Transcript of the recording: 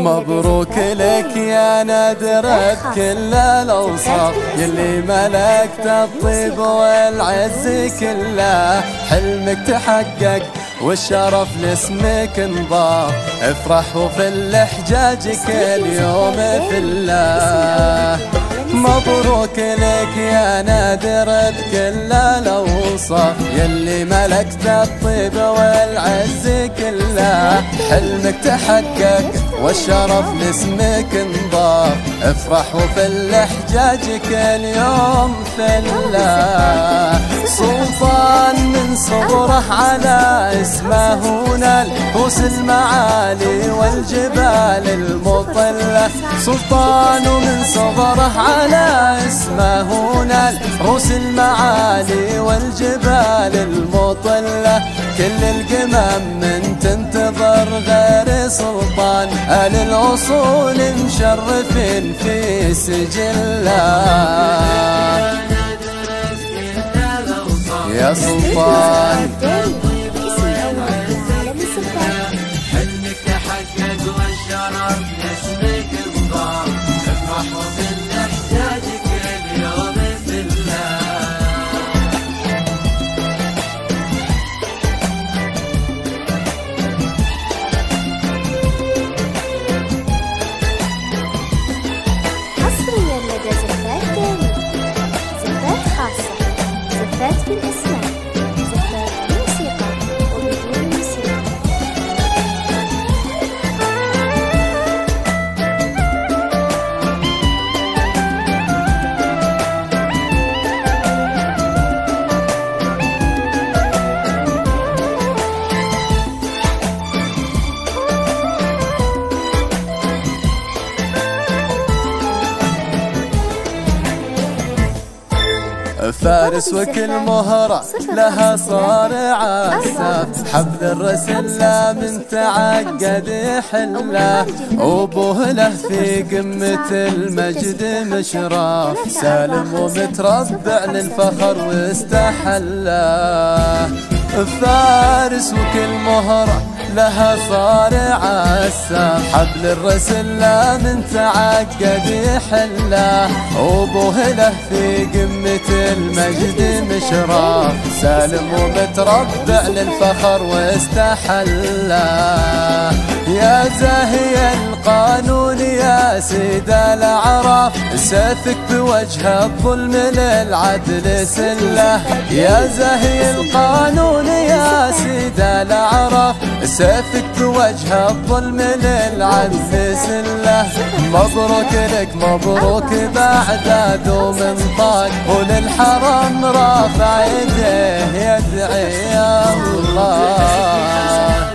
مبروك لك يا نادرة بكل الأوصاف، يلي ملكت الطيب والعز كله. حلمك تحقق والشرف لاسمك انضاف، افرح وفي الحجاج كل يوم في الله. مبروك لك يا نادر بكل الأوصاف، يلي ملكت الطيب والعز كله. حلمك تحقق والشرف لاسمك انضاف، افرح وفي الحجاج كل يوم في الله. سلطان من صغره على اسمه نال رؤوس المعالي والجبال المطلة. سلطان من صغره على اسمه نال رؤوس المعالي والجبال المطلة. كل القمم من تنتظر غير سلطان، آل الأصول مشرفين في سجله. يا سلطان حلمك تحقق والشرف لاسمك انضاف، افرح وفي الحجاج كل يوم في الله. حصريا لدى زفات تاني، زفات خاصة، زفات بالأسماء، زفات بالموسيقى وبدون موسيقى. فارس وكل مهرة لها صارع عساف، حبل الرسل من تعقد حله. أبوه له في قمة المجد مشراف، سالم ومتربع للفخر واستحله. فارس وكل مهرة لها صارع عساف، حبل الرسل من تعقد حله. أبوه له في قمة المجد مشراف، سالم ومتربع للفخر واستحله. يا زاهي القانون يا سيد الأعراف، سيفك بوجه الظلم للعدل سله. يا زاهي القانون يا سيد الأعراف، سيفك بوجه الظلم للعدل سله. مبروك لك مبروك بعداد ومن طاق، وللحرم رافع يديه يدعي الله.